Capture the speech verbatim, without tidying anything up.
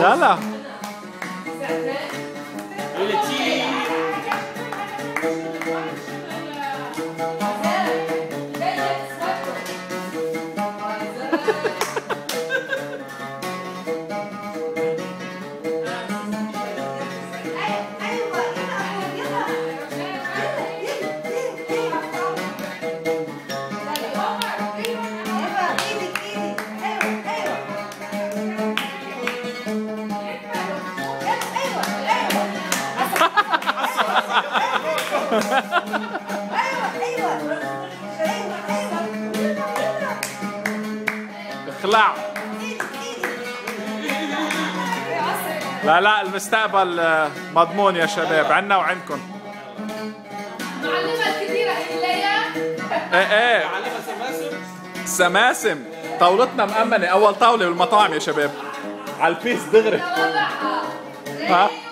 يلا اخلع. لا لا المستقبل مضمون يا شباب، عنا وعندكم. معلمة الكبيرة هي ليا. ايه ايه معلمة سماسم. سماسم طاولتنا مأمنة، أول طاولة بالمطاعم يا شباب. على البيس دغري. ها